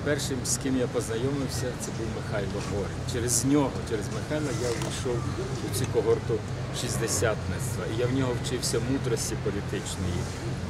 першим, з ким я познайомився, це був Михайло Горень. Через нього, через Михайла я увійшов у цю когорту шістдесятництва. І я в нього вчився мудрості політичної,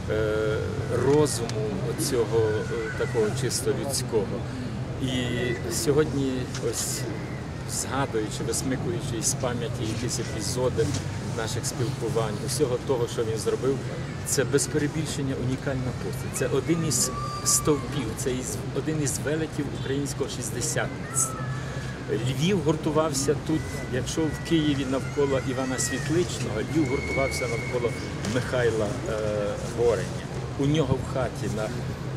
розуму цього такого чисто людського. І сьогодні, ось згадуючи, висмикуючи із пам'яті якісь епізоди наших спілкувань, усього того, що він зробив, це без перебільшення унікальна постать. Це один із стовпів, це один із велетів українського шістдесятництва. Львів гуртувався тут, якщо в Києві навколо Івана Світличного, Львів гуртувався навколо Михайла Гореня. У нього в хаті на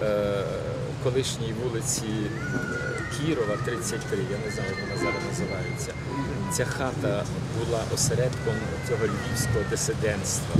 колишній вулиці Кірова, 33, я не знаю, як вона зараз називається. Ця хата була осередком цього львівського дисидентства.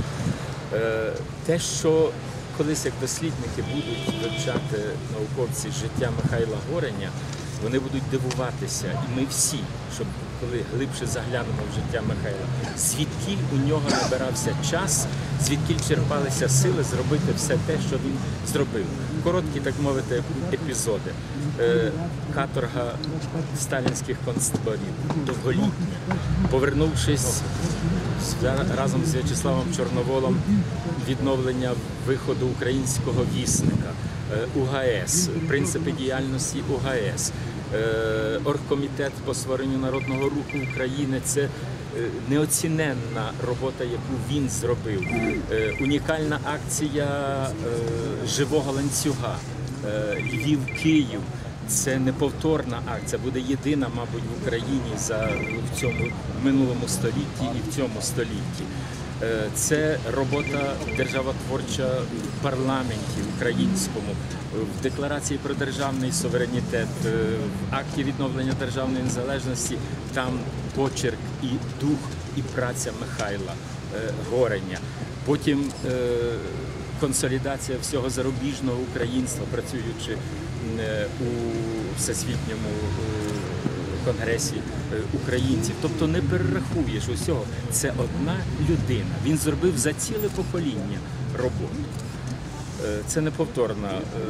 Те, що колись як дослідники будуть вивчати науковці життя Михайла Гореня, вони будуть дивуватися, і ми всі, щоб коли глибше заглянемо в життя Михайла, звідкіль у нього набирався час, звідкіль черпалися сили зробити все те, що він зробив. Короткі, так мовити, епізоди. Каторга сталінських концтаборів, довголітня. Повернувшись разом з В'ячеславом Чорноволом, відновлення виходу українського вісника, УГС, принципи діяльності УГС, Оргкомітет по створенню Народного руху України – це неоціненна робота, яку він зробив. Унікальна акція живого ланцюга Львів-Київ. Це неповторна акція, буде єдина, мабуть, в Україні в цьому минулому столітті і в цьому столітті. Це робота державотворча в парламенті українському, в Декларації про державний суверенітет, в акті відновлення державної незалежності, там почерк і дух, і праця Михайла Гореня. Потім консолідація всього зарубіжного українства, працюючи у Всесвітньому конгресі українців. Тобто не перерахуєш усього. Це одна людина. Він зробив за ціле покоління роботу. Це неповторна,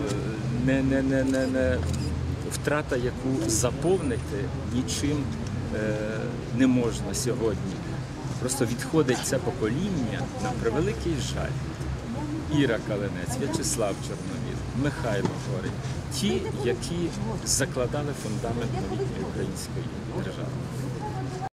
не втрата, яку заповнити нічим не можна сьогодні. Просто відходить це покоління на превеликий жаль. Іра Калинець, В'ячеслав Чорновіл, Михайло Горень. Ті, які закладали фундамент новітньої української держави.